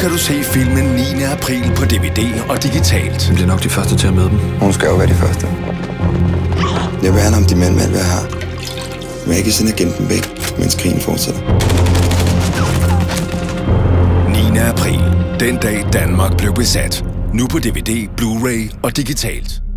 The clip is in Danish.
kan du se filmen 9. april på DVD og digitalt. Vi bliver nok de første til at møde dem. Hun skal jo være de første. Jeg værner om de mænd med alt, hvad jeg har. Men jeg ikke sende agenten væk, mens krigen fortsætter. 9. april. Den dag Danmark blev besat. Nu på DVD, Blu-ray og digitalt.